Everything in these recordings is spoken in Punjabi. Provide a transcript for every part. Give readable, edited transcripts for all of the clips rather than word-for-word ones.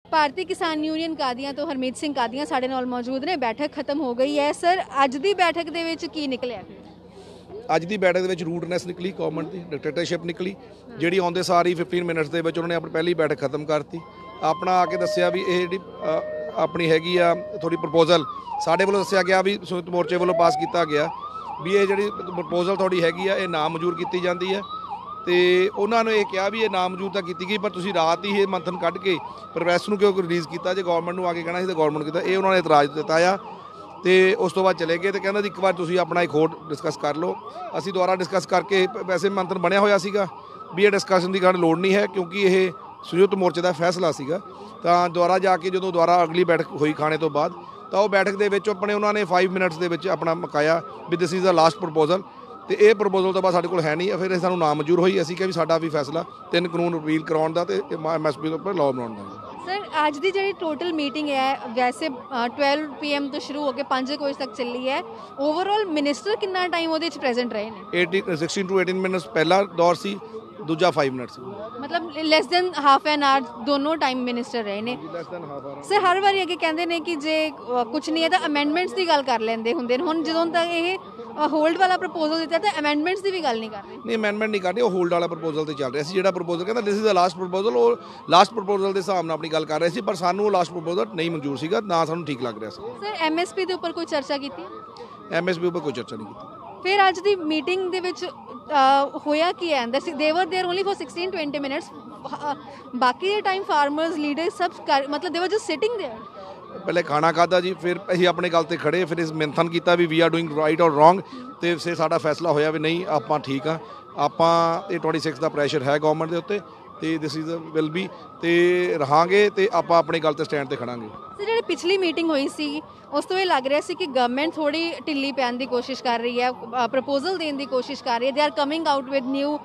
ਭਾਰਤੀ ਕਿਸਾਨ ਯੂਨੀਅਨ ਕਾਦੀਆਂ ਤੋਂ ਹਰਮੀਤ ਸਿੰਘ ਕਾਦੀਆਂ ਸਾਡੇ ਨਾਲ ਮੌਜੂਦ ਨੇ। ਬੈਠਕ ਖਤਮ ਹੋ ਗਈ ਹੈ ਸਰ, ਅੱਜ ਦੀ ਬੈਠਕ ਦੇ ਵਿੱਚ ਕੀ ਨਿਕਲਿਆ? ਅੱਜ ਦੀ ਬੈਠਕ ਦੇ ਵਿੱਚ ਰੂਟਨੈਸ ਨਿਕਲੀ, ਗੌਰਮੈਂਟ ਦੀ ਡਿਕਟੇਟਰਸ਼ਿਪ ਨਿਕਲੀ, ਜਿਹੜੀ ਆਉਂਦੇ ਸਾਰ ਹੀ 15 ਮਿੰਟਸ ਦੇ ਵਿੱਚ ਉਹਨਾਂ ਨੇ ਆਪਣੀ ਪਹਿਲੀ ਬੈਠਕ ਖਤਮ ਕਰਤੀ। ਆਪਣਾ ਆ ਕੇ ਦੱਸਿਆ ਵੀ ਇਹ ਜਿਹੜੀ ਆਪਣੀ ਹੈਗੀ ਆ ਥੋੜੀ ਪ੍ਰਪੋਜ਼ਲ ਸਾਡੇ ਵੱਲੋਂ ਦੱਸਿਆ ਗਿਆ ਵੀ ਸੰਯੁਕਤ ਮੋਰਚੇ ਵੱਲੋਂ ਪਾਸ ਕੀਤਾ ਗਿਆ ਵੀ ਇਹ ਜਿਹੜੀ ਪ੍ਰਪੋਜ਼ਲ ਤੁਹਾਡੀ ਹੈਗੀ ਆ ਇਹ ਨਾਮਨਜ਼ੂਰ ਕੀਤੀ ਜਾਂਦੀ ਹੈ। ਤੇ ਉਹਨਾਂ ਨੇ ਇਹ ਕਿਹਾ ਵੀ ਇਹ ਨਾਮਨਜ਼ੂਰ ਤਾਂ ਕੀਤੀ ਗਈ, ਪਰ ਤੁਸੀਂ ਰਾਤ ਹੀ ਇਹ ਮੰਥਨ ਕੱਢ ਕੇ ਪ੍ਰੈਸ ਨੂੰ ਕਿਉਂ ਰਿਲੀਜ਼ ਕੀਤਾ? ਜੇ ਗਵਰਨਮੈਂਟ ਨੂੰ ਆ ਕੇ ਕਹਿਣਾ ਸੀ ਤਾਂ ਗਵਰਨਮੈਂਟ ਕੀਤਾ। ਇਹ ਉਹਨਾਂ ਨੇ ਇਤਰਾਜ਼ ਦਿੱਤਾ ਆ ਤੇ ਉਸ ਤੋਂ ਬਾਅਦ ਚਲੇ ਗਏ ਤੇ ਕਹਿੰਦਾ ਜੀ ਇੱਕ ਵਾਰ ਤੁਸੀਂ ਆਪਣਾ ਇੱਕ ਹੋਰ ਡਿਸਕਸ ਕਰ ਲਓ। ਅਸੀਂ ਦੁਬਾਰਾ ਡਿਸਕਸ ਕਰਕੇ ਵੈਸੇ ਮੰਥਨ ਬਣਿਆ ਹੋਇਆ ਸੀਗਾ ਵੀ ਇਹ ਡਿਸਕਸ਼ਨ ਦੀ ਗੱਲ ਲੋੜ ਨਹੀਂ ਹੈ ਕਿਉਂਕਿ ਇਹ ਸੰਯੁਕਤ ਮੋਰਚੇ ਦਾ ਫੈਸਲਾ ਸੀਗਾ। ਤਾਂ ਦੁਬਾਰਾ ਜਾ ਕੇ ਜਦੋਂ ਦੁਬਾਰਾ ਅਗਲੀ ਬੈਠਕ ਹੋਈ ਖਾਣੇ ਤੋਂ ਬਾਅਦ ਤਾਂ ਉਹ ਬੈਠਕ ਦੇ ਵਿੱਚ ਆਪਣੇ ਉਹਨਾਂ ਨੇ 5 ਮਿੰਟਸ ਦੇ ਵਿੱਚ ਆਪਣਾ ਮੁਕਾਇਆ ਵੀ this is the last proposal. ਤੇ ਇਹ ਪ੍ਰਪੋਜ਼ਲ ਤੋਂ ਬਾਅਦ ਸਾਡੇ ਕੋਲ ਹੈ ਨਹੀਂ, ਫਿਰ ਇਹ ਸਾਨੂੰ ਨਾਮਨਜ਼ੂਰ ਹੋਈ। ਅਸੀਂ ਕਿਹਾ ਵੀ ਸਾਡਾ ਵੀ ਫੈਸਲਾ 3 ਕਾਨੂੰਨ ਰਿਪੀਲ ਕਰਾਉਣ ਦਾ ਤੇ MSP ਦੇ ਉੱਪਰ ਲਾਅ ਬਣਾਉਣ ਦਾ। ਸਰ ਅੱਜ ਦੀ ਜਿਹੜੀ ਟੋਟਲ ਮੀਟਿੰਗ ਹੈ ਵੈਸੇ 12 PM ਤੋਂ ਸ਼ੁਰੂ ਹੋ ਕੇ 5 ਵਜੇ ਤੱਕ ਚੱਲੀ ਹੈ। ਓਵਰਆਲ ਮਿਨਿਸਟਰ ਕਿੰਨਾ ਟਾਈਮ ਉਹਦੇ ਵਿੱਚ ਪ੍ਰੈਜ਼ੈਂਟ ਰਹੇ ਨੇ? 16 to 18 ਮਿੰਟਸ ਪਹਿਲਾ ਦੌਰ ਸੀ, ਦੂਜਾ 5 ਮਿੰਟ ਸੀ, ਮਤਲਬ less than half an hour ਦੋਨੋਂ ਟਾਈਮ ਮਿਨਿਸਟਰ ਰਹੇ ਨੇ। ਸਰ ਹਰ ਵਾਰੀ ਅੱਗੇ ਕਹਿੰਦੇ ਨੇ ਕਿ ਜੇ ਕੁਝ ਨਹੀਂ ਹੈ ਤਾਂ ਅਮੈਂਡਮੈਂਟਸ ਦੀ ਗੱਲ ਕਰ ਲੈਂਦੇ ਹੁੰਦੇ ਨੇ। ਹੁਣ ਜਦੋਂ ਤੱਕ ਇਹ ਹੋਲਡ ਵਾਲਾ ਪ੍ਰਪੋਜ਼ਲ ਦਿੱਤਾ ਤਾਂ ਅਮੈਂਡਮੈਂਟਸ ਦੀ ਵੀ ਗੱਲ ਨਹੀਂ ਕਰ ਰਹੇ। ਨਹੀਂ, ਅਮੈਂਡਮੈਂਟ ਨਹੀਂ ਕਰਦੇ, ਉਹ ਹੋਲਡ ਵਾਲਾ ਪ੍ਰਪੋਜ਼ਲ ਤੇ ਚੱਲ ਰਿਹਾ ਸੀ। ਜਿਹੜਾ ਪ੍ਰਪੋਜ਼ਲ ਕਹਿੰਦਾ this is the last proposal, ਉਹ ਲਾਸਟ ਪ੍ਰਪੋਜ਼ਲ ਦੇ ਹਿਸਾਬ ਨਾਲ ਆਪਣੀ ਗੱਲ ਕਰ ਰਹੇ ਸੀ, ਪਰ ਸਾਨੂੰ ਉਹ ਲਾਸਟ ਪ੍ਰਪੋਜ਼ਲ ਨਹੀਂ ਮਨਜ਼ੂਰ ਸੀਗਾ, ਨਾ ਸਾਨੂੰ ਠੀਕ ਲੱਗ ਰਿਹਾ ਸੀ। ਸਰ MSP ਦੇ ਉੱਪਰ ਕੋਈ ਚਰਚਾ ਕੀਤੀ? MSP ਉੱਪਰ ਕੋਈ ਚਰਚਾ ਨਹੀਂ ਕੀਤੀ। ਫਿਰ ਅੱਜ ਦੀ ਮੀਟਿੰਗ ਦੇ ਵਿੱਚ ਹੋਇਆ ਕੀ ਹੈ? ਦੇ ਵਰ देयर ਓਨਲੀ ਫॉर 16-20 ਮਿੰਟਸ, ਬਾਕੀ ਦੇ ਟਾਈਮ ਫਾਰਮਰਸ ਲੀਡਰ ਸਭ ਮਤਲਬ ਦੇ ਵਰ ਜਸਟ ਸਿਟਿੰਗ देयर। ਪਹਿਲੇ ਖਾਣਾ ਖਾਧਾ ਜੀ, ਫਿਰ ਅਸੀਂ ਆਪਣੇ ਗੱਲ ਤੇ ਖੜੇ, ਫਿਰ ਇਸ ਮੰਥਨ ਕੀਤਾ ਵੀ we are doing right or wrong, ਤੇ ਫਿਰ ਸਾਡਾ ਫੈਸਲਾ ਹੋਇਆ ਵੀ ਨਹੀਂ ਆਪਾਂ ਠੀਕ ਆ। ਆਪਾਂ ਇਹ 26 ਦਾ ਪ੍ਰੈਸ਼ਰ ਹੈ ਗਵਰਨਮੈਂਟ ਦੇ ਉੱਤੇ ਤੇ ਦਿਸ ਇਜ਼ ਵਿਲ ਬੀ ਤੇ ਰਹਾਂਗੇ ਤੇ ਆਪਾਂ ਆਪਣੀ ਗੱਲ ਤੇ ਸਟੈਂਡ ਤੇ ਖੜਾਂਗੇ। ਸਰ ਜਿਹੜੀ ਪਿਛਲੀ ਮੀਟਿੰਗ ਹੋਈ ਸੀ ਉਸ ਤੋਂ ਇਹ ਲੱਗ ਰਿਹਾ ਸੀ ਕਿ ਗਵਰਨਮੈਂਟ ਥੋੜੀ ਢਿੱਲੀ ਪੈਣ ਦੀ ਕੋਸ਼ਿਸ਼ ਕਰ ਰਹੀ ਹੈ, ਪ੍ਰਪੋਜ਼ਲ ਦੇਣ ਦੀ ਕੋਸ਼ਿਸ਼ ਕਰ ਰਹੀ ਹੈ, they are coming out with new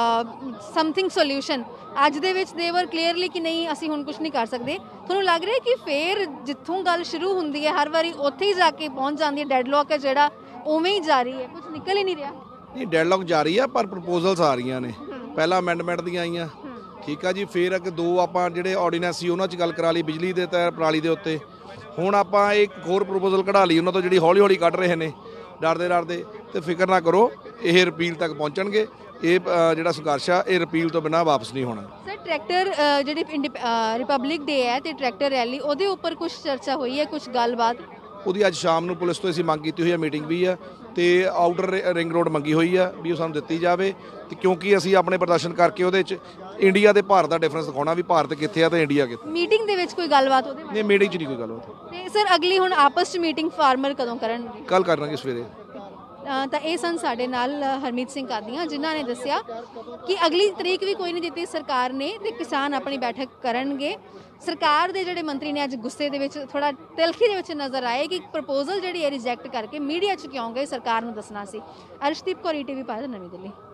something solution. ਅੱਜ ਦੇ ਵਿੱਚ ਦੇ ਵਰ ਕਲੀਅਰਲੀ ਕਿ ਨਹੀਂ ਅਸੀਂ ਹੁਣ ਕੁਝ ਨਹੀਂ ਕਰ ਸਕਦੇ। ਤੁਹਾਨੂੰ ਲੱਗ ਰਿਹਾ ਕਿ ਫੇਰ ਜਿੱਥੋਂ ਗੱਲ ਸ਼ੁਰੂ ਹੁੰਦੀ ਹੈ ਹਰ ਵਾਰੀ ਉੱਥੇ ਹੀ ਜਾ ਕੇ ਪਹੁੰਚ ਜਾਂਦੀ ਹੈ, ਡੈਡਲੌਕ ਹੈ ਜਿਹੜਾ ਉਵੇਂ ਹੀ ਜਾਰੀ ਹੈ, ਕੁਝ ਨਿਕਲ ਹੀ ਨਹੀਂ ਰਿਹਾ? ਨਹੀਂ, ਡੈਡਲੌਕ ਜਾਰੀ ਆ, ਪਰ ਪ੍ਰਪੋਜ਼ਲਸ ਆ ਰਹੀਆਂ ਨੇ। ਪਹਿਲਾਂ ਅਮੈਂਡਮੈਂਟ ਦੀਆਂ ਆਈਆਂ, ਠੀਕ ਆ ਜੀ, ਫਿਰ ਅੱਗੇ 2 ਆਪਾਂ ਜਿਹੜੇ ਆਰਡੀਨੈਂਸ ਸੀ ਉਹਨਾਂ 'ਚ ਗੱਲ ਕਰਾ ਲਈ ਬਿਜਲੀ ਦੇ ਤੇ ਪਰਾਲੀ ਦੇ ਉੱਤੇ। ਹੁਣ ਆਪਾਂ ਇੱਕ ਹੋਰ ਪ੍ਰਪੋਜ਼ਲ ਕਢਾ ਲਈ ਉਹਨਾਂ ਤੋਂ ਜਿਹੜੀ ਹੌਲੀ ਹੌਲੀ ਕੱਢ ਰਹੇ ਨੇ ਡਰਦੇ ਤੇ ਫਿਕਰ ਨਾ ਕਰੋ, ਇਹ ਰਿਪੀਲ ਤੱਕ ਪਹੁੰਚਣਗੇ। ਇਹ ਜਿਹੜਾ ਸੰਘਰਸ਼ ਆ ਇਹ ਰਿਪੀਲ ਤੋਂ ਬਿਨਾਂ ਵਾਪਸ ਨਹੀਂ ਹੋਣਾ। ਸਰ ਟਰੈਕਟਰ ਜਿਹੜੀ ਰਿਪਬਲਿਕ ਡੇ ਹੈ ਤੇ ਟਰੈਕਟਰ ਰੈਲੀ ਉਹਦੇ ਉੱਪਰ ਕੁਝ ਚਰਚਾ ਹੋਈ ਹੈ, ਕੁਝ ਗੱਲਬਾਤ? ਉਹਦੀ ਅੱਜ ਸ਼ਾਮ ਨੂੰ ਪੁਲਿਸ ਤੋਂ ਅਸੀਂ ਮੰਗ ਕੀਤੀ ਹੋਈ ਹੈ, ਮੀਟਿੰਗ ਵੀ ਆ ਤੇ ਆਊਟਰ ਰਿੰਗ ਰੋਡ ਮੰਗੀ ਹੋਈ ਆ ਵੀ ਉਹ ਸਾਨੂੰ ਦਿੱਤੀ ਜਾਵੇ, ਤੇ ਕਿਉਂਕਿ ਅਸੀਂ ਆਪਣੇ ਪ੍ਰਦਰਸ਼ਨ ਕਰਕੇ ਉਹਦੇ 'ਚ ਇੰਡੀਆ ਤੇ ਭਾਰਤ ਦਾ ਡਿਫਰੈਂਸ ਦਿਖਾਉਣਾ ਵੀ ਭਾਰਤ ਕਿੱਥੇ ਆ ਤੇ ਇੰਡੀਆ ਕਿੱਥੇ। ਮੀਟਿੰਗ ਦੇ ਵਿੱਚ ਕੋਈ ਗੱਲਬਾਤ ਉਹਦੇ? ਨਹੀਂ, ਮੀਟਿੰਗ 'ਚ ਨਹੀਂ ਕੋਈ ਗੱਲਬਾਤ। ਤੇ ਸਰ ਅਗਲੀ ਹੁਣ ਆਪਸ 'ਚ ਮੀਟਿੰਗ ਫਾਰਮਰ ਕਦੋਂ ਕਰਨਗੇ? ਕੱਲ ਕਰਾਂਗੇ ਸਵੇਰੇ। ਤਾਂ ਇਹ ਸਨ ਸਾਡੇ ਨਾਲ ਹਰਮੀਤ ਸਿੰਘ ਕਾਦੀਆਂ, ਜਿਨ੍ਹਾਂ ਨੇ ਦੱਸਿਆ ਕਿ ਅਗਲੀ ਤਰੀਕ ਵੀ ਕੋਈ ਨਹੀਂ ਦਿੱਤੀ ਸਰਕਾਰ ਨੇ ਤੇ ਕਿਸਾਨ ਆਪਣੀ ਬੈਠਕ ਕਰਨਗੇ। ਸਰਕਾਰ ਦੇ ਜਿਹੜੇ ਮੰਤਰੀ ਨੇ ਅੱਜ ਗੁੱਸੇ ਦੇ ਵਿੱਚ ਥੋੜਾ ਤਿਲਖੀ ਦੇ ਵਿੱਚ ਨਜ਼ਰ ਆਏ ਕਿ ਪ੍ਰਪੋਜ਼ਲ ਜਿਹੜੀ ਹੈ ਰਿਜੈਕਟ ਕਰਕੇ ਮੀਡੀਆ 'ਚ ਕਿਉਂ ਗਏ, ਸਰਕਾਰ ਨੂੰ ਦੱਸਣਾ ਸੀ। ਅਰਸ਼ਦੀਪ ਕੌਰ ETV ਭਾਰਤ, ਨਵੀਂ ਦਿੱਲੀ।